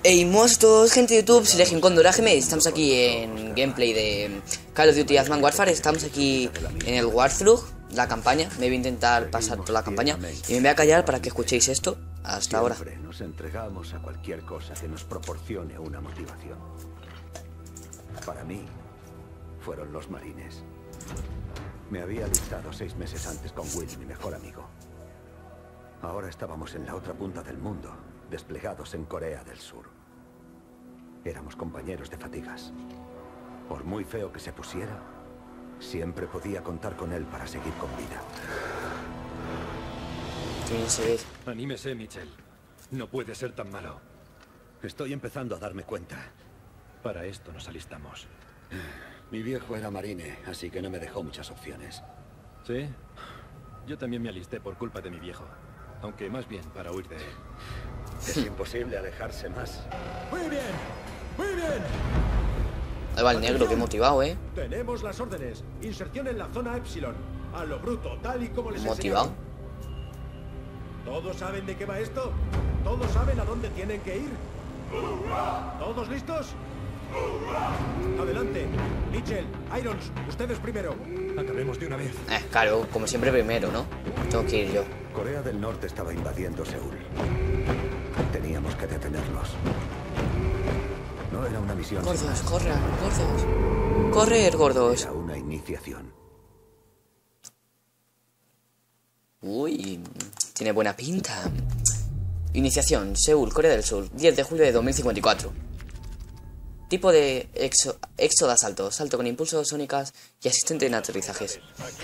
Hey, monstruos, gente de YouTube, soy Legion Condor AGM. Estamos aquí en gameplay de Call of Duty Advanced Warfare. Estamos aquí en el Walkthrough, la campaña. Me voy a intentar pasar toda la campaña y me voy a callar para que escuchéis esto hasta ahora. Nos entregamos a cualquier cosa que nos proporcione una motivación. Para mí, fueron los marines. Me había alistado 6 meses antes con Will, mi mejor amigo. Ahora estábamos en la otra punta del mundo, desplegados en Corea del Sur. Éramos compañeros de fatigas. Por muy feo que se pusiera, siempre podía contar con él para seguir con vida. Anímese, Mitchell. No puede ser tan malo. Estoy empezando a darme cuenta. Para esto nos alistamos. Mi viejo era marine, así que no me dejó muchas opciones. ¿Sí? Yo también me alisté por culpa de mi viejo. Aunque más bien para huir de él. Es imposible alejarse más. ¡Muy bien! ¡Muy bien! Ahí va el negro, qué motivado, Tenemos las órdenes. Inserción en la zona Epsilon. A lo bruto, tal y como les motivado. enseñaron. ¿Todos saben de qué va esto? ¿Todos saben a dónde tienen que ir? ¿Todos listos? Adelante. Mitchell, Irons, ustedes primero. Acabemos de una vez. Claro, como siempre primero, ¿no? Tengo que ir yo. Corea del Norte estaba invadiendo Seúl. Teníamos que detenerlos. No era una misión. Gordos, corran, gordos. Correr, gordos. Era una iniciación. Uy, tiene buena pinta. Iniciación, Seúl, Corea del Sur, 10 de julio de 2054. Tipo de éxodo de asalto, salto con impulsos sónicas y asistente en aterrizajes.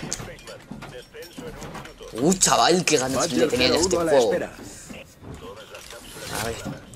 Chaval, qué ganas le tenía en este juego. A ver.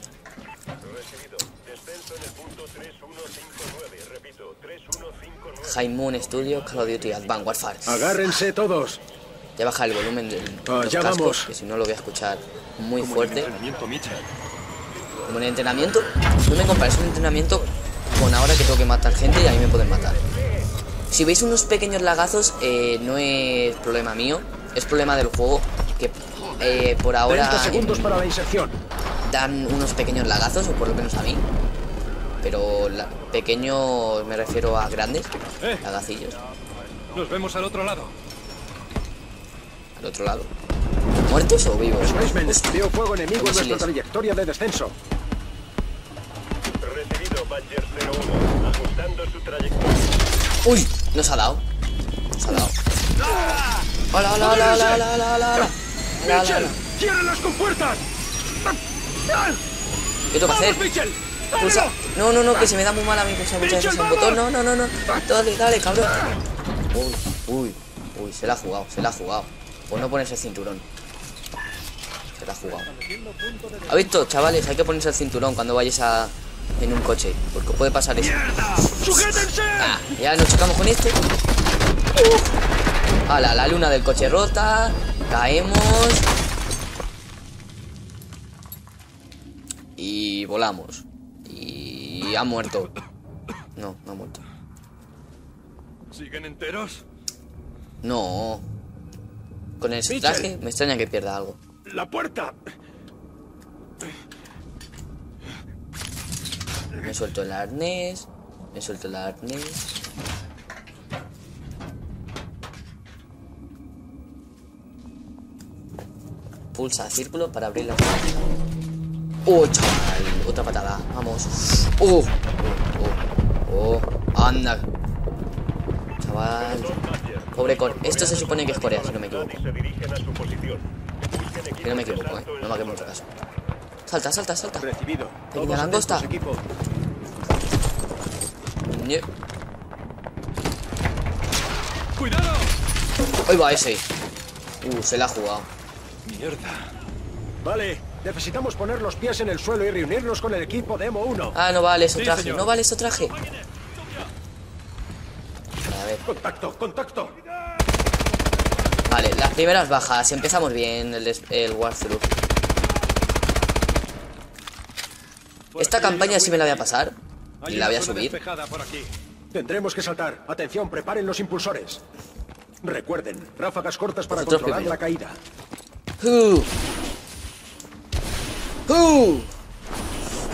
High Moon Studio, Call of Duty Advanced Warfare. Agárrense todos. Ya baja el volumen de los ya cascos, vamos. que si no lo voy a escuchar muy fuerte. Mitchell. Como en el entrenamiento, no me compares un entrenamiento con ahora que tengo que matar gente y a mí me pueden matar. Si veis unos pequeños lagazos, no es problema mío, es problema del juego, que por ahora 30 segundos para la inserción. dan unos pequeños lagazos, o por lo menos a mí. Pero pequeños me refiero a grandes lagacillos. Nos vemos al otro lado. Al otro lado. ¿Muertos o vivos? Veo fuego enemigo en nuestra trayectoria de descenso. Recibido, Badger 01, ajustando su trayectoria. ¡Uy! Nos ha dado. Nos ha dado. ¡Hola, hola, hola, hola, hola, hola, hola! ¡Mitchell! ¡Ciérralas con fuerzas! ¿Qué tengo que hacer? Mitchell! Pulsa. No, no, no, que se me da muy mal a mí pulsar muchas veces el botón. No, no, no, no. Dale, dale, cabrón. Uy, se la ha jugado, se la ha jugado. Por no ponerse el cinturón. Se la ha jugado. ¿Ha visto, chavales? Hay que ponerse el cinturón cuando vayáis en un coche, porque puede pasar eso. ¡Sujétense! Ya nos chocamos con este. La luna del coche rota. Caemos. Y volamos. Y ha muerto. No ha muerto. ¿Siguen enteros? No. Con ese traje me extraña que pierda algo. ¡La puerta! Me suelto el arnés. Pulsa círculo para abrir la puerta. Chaval, otra patada. Vamos. Anda. Chaval. Pobre Corea. Esto se supone que es Corea, si no me equivoco. Se dirigen a su posición. Si no me equivoco, no me haga mucho caso. Salta. Recibido. Pequeña langosta. ¡Cuidado! Ahí va ese. Se la ha jugado. Mierda. Vale, necesitamos poner los pies en el suelo y reunirnos con el equipo Demo 1. No vale ese traje, señor. no vale ese traje. A ver. ¡Contacto! Vale, las primeras bajas. Empezamos bien el walkthrough. Esta campaña sí me la voy a pasar. Y la voy a subir. Tendremos que saltar. Atención, preparen los impulsores. Recuerden, ráfagas cortas para Vosotros controlar primero. la caída.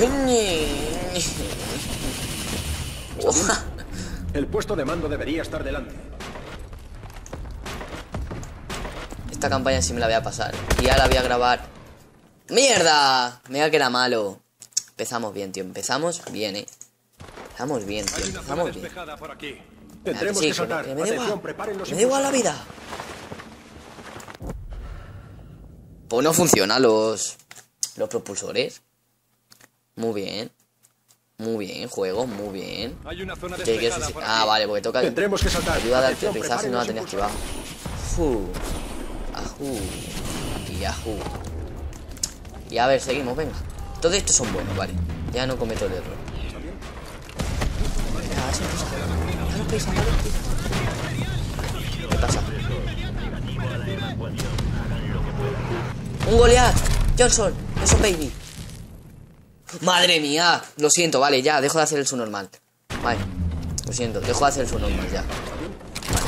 El puesto de mando debería estar delante. Esta campaña sí me la voy a pasar. Y ahora la voy a grabar. ¡Mierda! Mira que era malo. Empezamos bien, tío. Empezamos bien, Empezamos bien, tío. Empezamos bien. Por aquí. Mira, Tendremos sí, que saltar. me da igual. Atención, preparen los Me da igual la vida. Pues no funcionan los propulsores. Muy bien. Muy bien, juego, muy bien. Hay una zona ¿Qué quieres despejada decir? por Ah, aquí. vale, porque toca Tendremos que saltar. ayuda de Atención, aterrizaje, no la tenía preparen activada. los Ajú. Y ajú. Y a ver, seguimos, venga. Todos estos son buenos, vale. Ya no cometo el error. Danos prisa. ¿Qué pasa? ¡Un Goliath! ¡Johnson! ¡Eso, baby! ¡Madre mía! Lo siento, vale, ya, dejo de hacer el subnormal. Vale, lo siento, dejo de hacer el subnormal ya. Vale.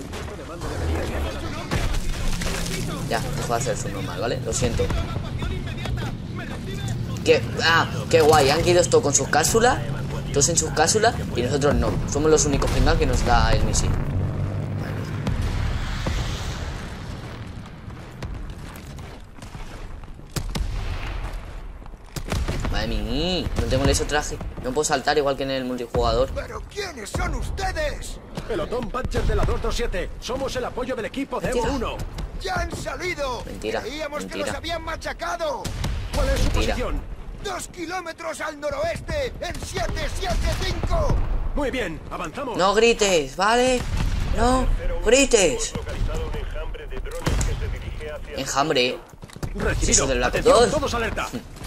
Ya, dejo de hacer el subnormal, ¿vale? Lo siento. Qué guay, han ido esto con sus cápsulas. Todos en sus cápsulas y nosotros no. Somos los únicos pringados que nos da el misil. Madre mía, no tengo ese traje. No puedo saltar igual que en el multijugador. ¿Pero quiénes son ustedes? Pelotón Puncher de la 227. Somos el apoyo del equipo Demo Mentira. 1. ¡Ya han salido! Mentira, Creíamos que mentira. los habían machacado. ¿Cuál es su Mentira. posición? 2 kilómetros al noroeste, en 775. Muy bien, avanzamos. No grites, ¿vale? No grites. Localizado un enjambre de drones que se dirige hacia... Enjambre. Recibido. Sí, eso del Black Atención, Ops 2. todos alerta.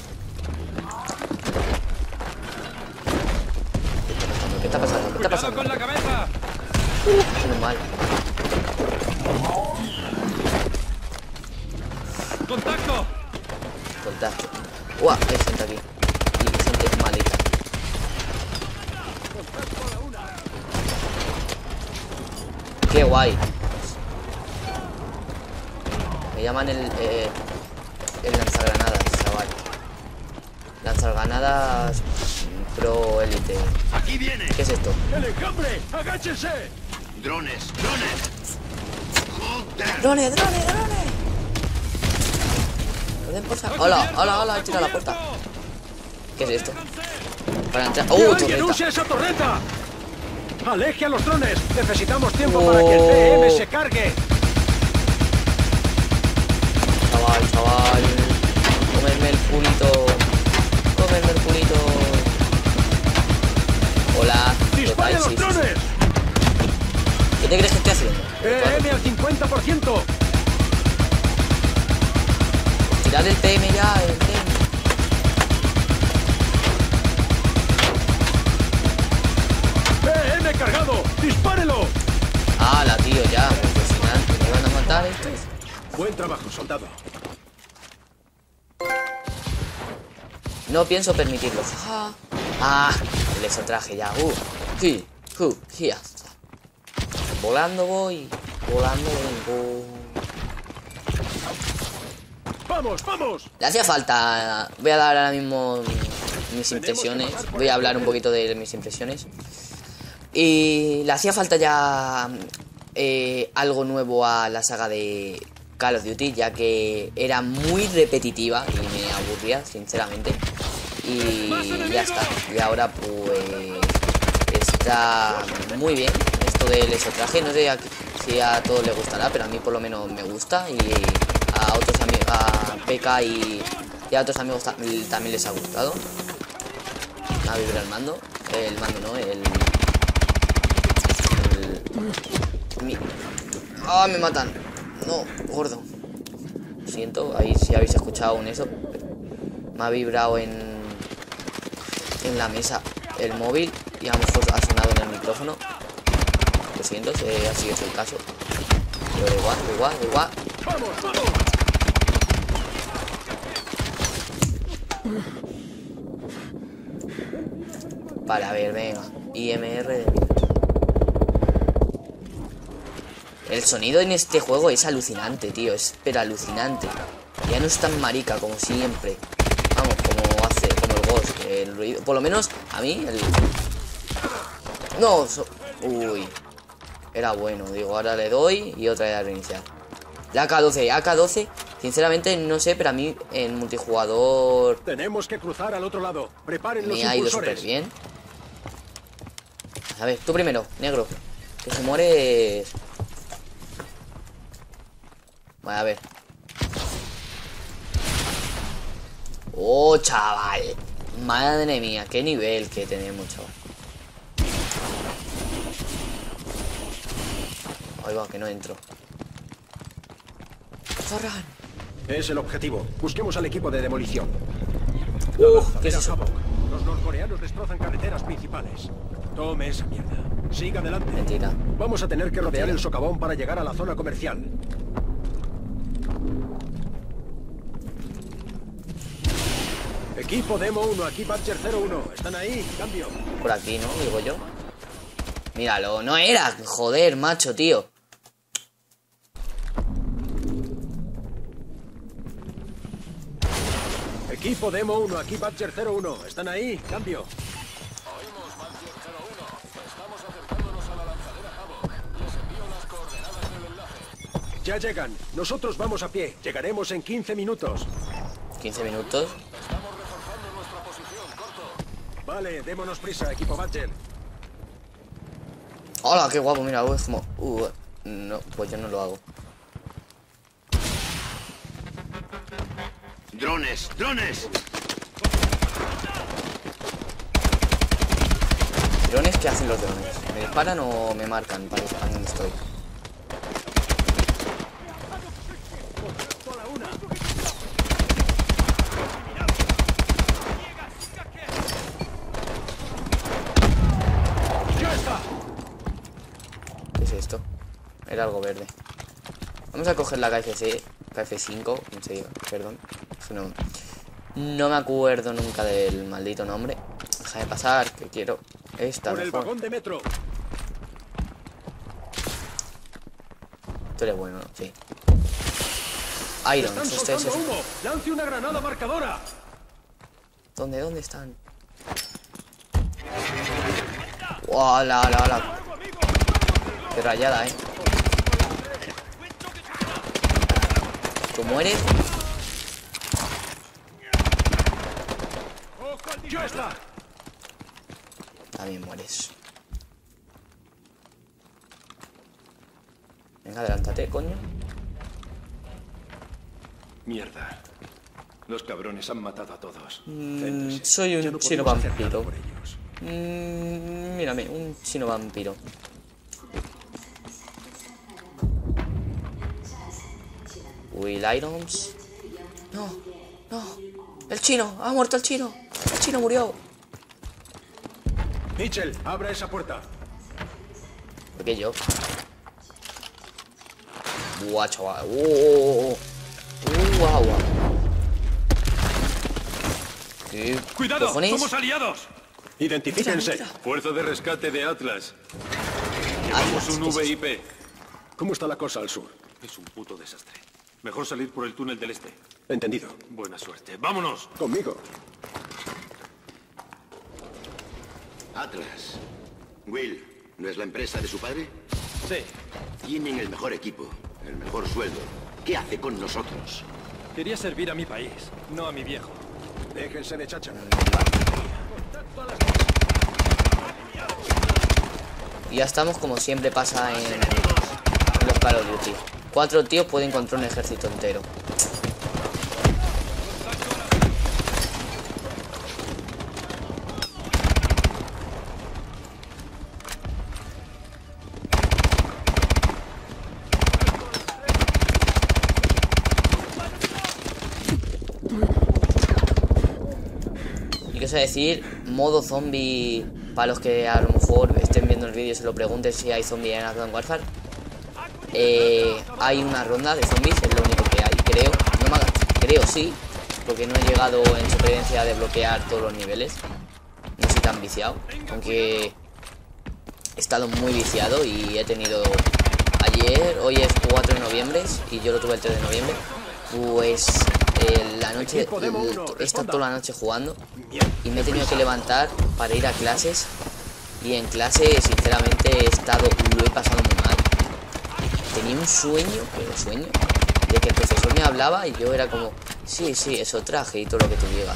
¿Qué está pasando? ¿Qué está ¡Cuidado pasando? con la cabeza! Menos mal. ¡Contacto! Contacto. ¡Uah! Hay gente aquí. Y gente malita. ¡Qué guay! Me llaman el lanzagranadas, chaval. Lanzagranadas pro élite. Aquí viene. ¿Qué es esto? ¡El enjambre! ¡Agáchense! Drones. ¡Joder! ¡Drones! ¿Pueden pasar? ¡Hola! Tira la puerta. ¿Qué es esto? Para entrar. ¡Que ¡Oh, alguien torreta! use esa torreta! ¡Aleje a los drones! Necesitamos tiempo para que el CM se cargue. Chaval. Comerme el culito. Hola. ¿Qué ¡Dispare a tal? los drones! ¿Qué te crees que estoy haciendo? ¡PM al 50%! Tirad el TM ya, el TM. ¡PM cargado! ¡Dispárelo! ¡Hala, tío, ya! Impresionante. ¿Me van a matar estos? Buen trabajo, soldado. No pienso permitirlo. El exotraje ya. Ya está. Volando voy. Volando vengo. ¡Vamos! Le hacía falta. Voy a dar ahora mismo mis impresiones. Voy a hablar un poquito de mis impresiones. Y le hacía falta ya algo nuevo a la saga de Call of Duty, ya que era muy repetitiva y me aburría, sinceramente. Y ya está. Y ahora pues está muy bien esto del exotraje. No sé si a todos les gustará, pero a mí por lo menos me gusta. Y a otros amigos, a PK y a otros amigos también les ha gustado. A vibrar el mando. El mando no, ¡Ah, me matan! No, gordo. Lo siento, ahí si habéis escuchado un eso. Me ha vibrado en la mesa el móvil y a lo mejor ha sonado en el micrófono. Lo siento, si así es el caso. Pero igual. ¡Vamos! Vale, a ver, venga. IMR. El sonido en este juego es alucinante, tío. Es pero alucinante. Ya no es tan marica como siempre. Vamos, como el Ghost, que El ruido, por lo menos a mí el... No, uy. Era bueno, digo, ahora le doy y otra vez a reiniciar. La AK-12, sinceramente no sé, pero a mí en multijugador Tenemos que cruzar al otro lado. Preparen los me ha ido impulsores. súper bien. A ver, tú primero, negro. Que se muere. Vale, a ver. Oh, chaval. Madre mía, qué nivel que tenemos, chaval. Ahí va, que no entro. ¡Zorran! Es el objetivo. Busquemos al equipo de demolición. ¿Qué es eso? Havok. Los norcoreanos destrozan carreteras principales. Tome esa mierda. Siga adelante. Mentira. Vamos a tener que rodear el socavón para llegar a la zona comercial. Equipo Demo 1, aquí Badger 01. ¿Están ahí? Cambio. Por aquí, ¿no? Digo yo. Míralo, no era. Joder, macho, tío. Equipo Demo 1, aquí Badger 01. ¿Están ahí? Cambio. Ya llegan. Nosotros vamos a pie. Llegaremos en 15 minutos. 15 minutos. Vale, démonos prisa, equipo Badger. Hola, qué guapo, mira, es como... no, pues yo no lo hago. ¡Drones! ¡Drones! ¿Drones? ¿Qué hacen los drones? ¿Me disparan o me marcan para disparar donde estoy? ¿Qué es esto? Era algo verde. Vamos a coger la KF5, en serio, perdón. No me acuerdo nunca del maldito nombre. Déjame pasar, que quiero esta Por el mejor. vagón de metro. Tú eres bueno, ¿no? Sí. Irons, Están este es soltando ese. humo. Lance una granada marcadora. ¿Dónde están? ¡Wow! La. Qué rayada, ¿Tú mueres? Ya está. También mueres. Venga, adelántate, coño. Mierda. Los cabrones han matado a todos. Soy Ya un no chino podemos hacer nada vampiro. por ellos. Mírame, un chino vampiro. Will Irons. No. El chino, ha muerto el chino. El chino murió. Mitchell, abra esa puerta. ¿Por qué yo? Buah, chaval. Guau. ¿Qué ¡Cuidado! cojones? ¡Somos aliados! Identifíquense. Mira. Fuerza de rescate de Atlas. Llevamos un VIP. ¿Cómo está la cosa al sur? Es un puto desastre. Mejor salir por el túnel del este. Entendido. Buena suerte. ¡Vámonos! Conmigo. Atlas. Will, ¿no es la empresa de su padre? Sí. Tienen el mejor equipo, el mejor sueldo. ¿Qué hace con nosotros? Quería servir a mi país, no a mi viejo. Déjense de chacha. Y ya estamos como siempre pasa en los Call of Duty. 4 tíos pueden controlar un ejército entero. Y qué os voy a decir, modo zombie, para los que a lo mejor estén viendo el vídeo y se lo pregunten si hay zombie en Advanced Warfare. Hay una ronda de zombies, es lo único que hay, creo. Creo sí, porque no he llegado en supervivencia a desbloquear todos los niveles. No soy tan viciado, aunque he estado muy viciado y he tenido ayer, hoy es 4 de noviembre y yo lo tuve el 3 de noviembre. Pues la noche, Equipo Demo 1, he estado responda. toda la noche jugando Mierda, y me he tenido que deprisa. levantar para ir a clases. Y en clase, sinceramente, lo he pasado muy mal. Tenía un sueño, pero sueño, de que el profesor me hablaba y yo era como, sí, eso traje y todo lo que tú digas.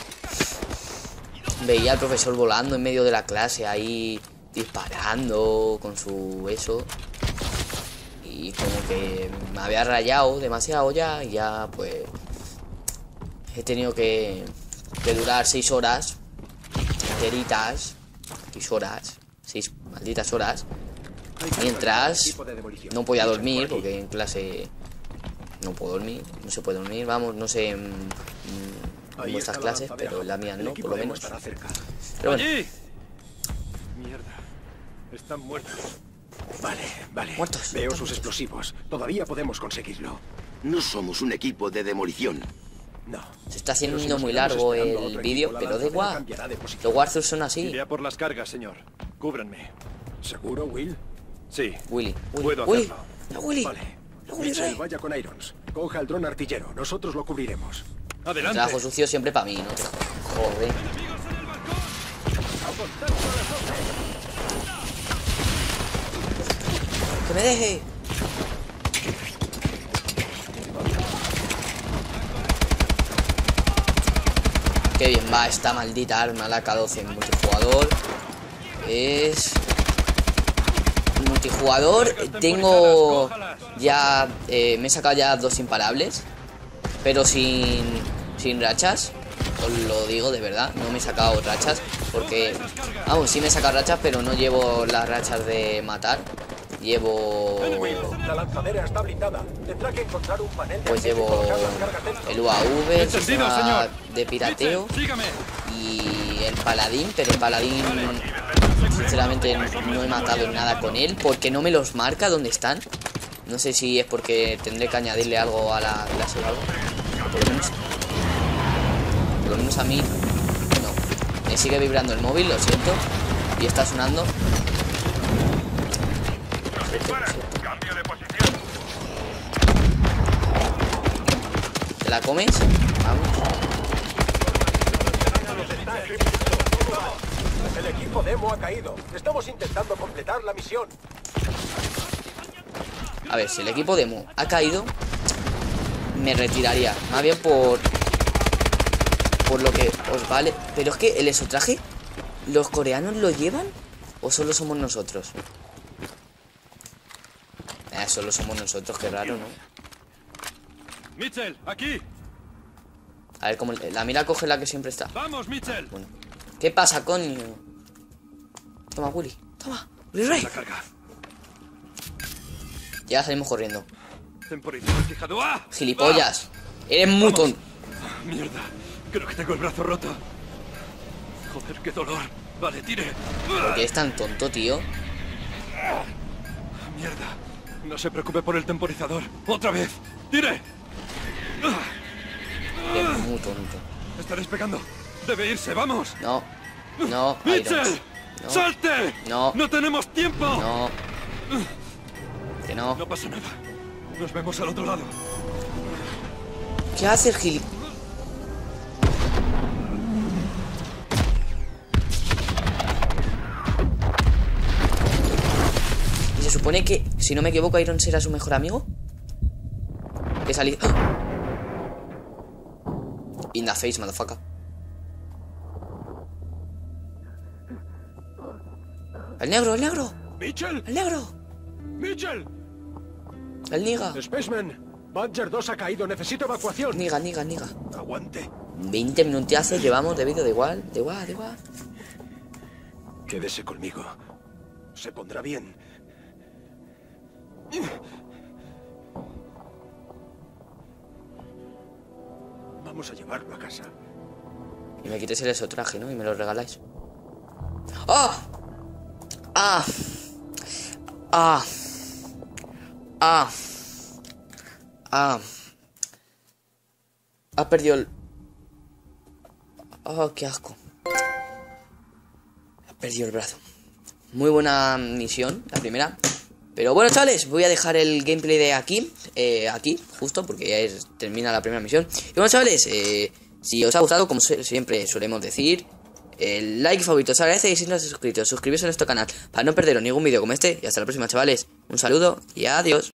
Veía al profesor volando en medio de la clase ahí, disparando con su eso. Y como que me había rayado demasiado ya y ya pues he tenido que durar 6 horas enteritas. 6 malditas horas, mientras no podía dormir, porque en clase no puedo dormir, no se puede dormir, vamos, no sé en vuestras clases, pero en la mía no, por lo menos. Pero bueno, ¡Allí! Mierda. Están muertos. Vale. Muertos. Veo sus explosivos. Todavía podemos conseguirlo. No somos un equipo de demolición. No. se está haciendo Pero si nos muy quedamos largo esperando a el otro vídeo, equipo, la pero da lanzadera igual. cambiará de posición. Los Warzone son así. Iré a por las cargas, señor. Cúbranme. ¿Seguro, Will? Sí. Willy, Puedo Willy, hacerlo. no, Willy, Vale. no, Willy, Mitchell, Rey. vaya con Irons. Coja el dron artillero. Nosotros lo cubriremos. Adelante. Trabajo sucio siempre para mí, ¿no? Joder. ¡Que me deje! Qué bien va esta maldita arma, la K12 en multijugador. Es... multijugador, tengo ya... me he sacado ya 2 imparables, pero sin rachas. Os lo digo de verdad, no me he sacado rachas, porque... vamos, sí me he sacado rachas, pero no llevo las rachas de matar. Llevo... La lanzadera está blindada. Tendrá que encontrar un panel de pues acceso y llevo colocar las cargas dentro. el UAV, el Entendido, sistema señor. de pirateo Mitchell, sígame. y el paladín, pero el paladín sinceramente no he matado nada con él porque no me los marca dónde están. No sé si es porque tendré que añadirle algo a la clase o algo. Por lo menos a mí no. Me sigue vibrando el móvil, lo siento. Y está sonando. Cambio de posición. ¿Te la comes? Vamos. El equipo Demo ha caído. Estamos intentando completar la misión. A ver, si el equipo demo ha caído, me retiraría. Más bien por lo que os vale. Pero es que el exotraje, ¿los coreanos lo llevan? ¿O solo somos nosotros? Solo somos nosotros, qué raro, ¿no? Mitchell, aquí. A ver, como la mira coge la que siempre está. Vamos, Mitchell. Bueno. ¿Qué pasa, coño? Toma, Willy. Toma. Willy Rey. La carga. Ya salimos corriendo. Temporizador fijado. ¡Ah! Gilipollas. Eres muy tonto. ¡Ah! Mierda. Creo que tengo el brazo roto. Joder, qué dolor. Vale, tire. ¿Por qué es tan tonto, tío? Mierda. No se preocupe por el temporizador. ¡Otra vez! ¡Tire! Eres muy tonto. Está despegando. Debe irse, vamos. No. No, Irons. ¡Mitchell! No. ¡Salte! No. ¡No tenemos tiempo! No. Que no. No pasa nada. Nos vemos al otro lado. ¿Qué hace el gili? ¿Y se supone que, si no me equivoco, Iron será su mejor amigo? Que salí... ¡Ah! In the face, motherfucker. ¡El negro, el negro! ¡Mitchell! ¡El negro! ¡Mitchell! ¡El niga! Spaceman, Badger 2 ha caído. Necesito evacuación. Niga, niga, niga. Aguante. 20 minutazos llevamos de vídeo, de igual. Quédese conmigo. Se pondrá bien. Vamos a llevarlo a casa. Y me quites el exotraje, ¿no? Y me lo regaláis. ¡Ah! ¡Ah! ¡Ah! ¡Ah! ¡Ah! Ha perdido el... ¡Oh, qué asco! Ha perdido el brazo. Muy buena misión, la primera. Pero bueno, chavales, voy a dejar el gameplay de aquí, justo, porque ya termina la primera misión. Y bueno, chavales, si os ha gustado, como siempre solemos decir, el like y favorito se agradece, y si no os habéis suscrito, suscribiros a nuestro canal para no perderos ningún vídeo como este. Y hasta la próxima, chavales. Un saludo y adiós.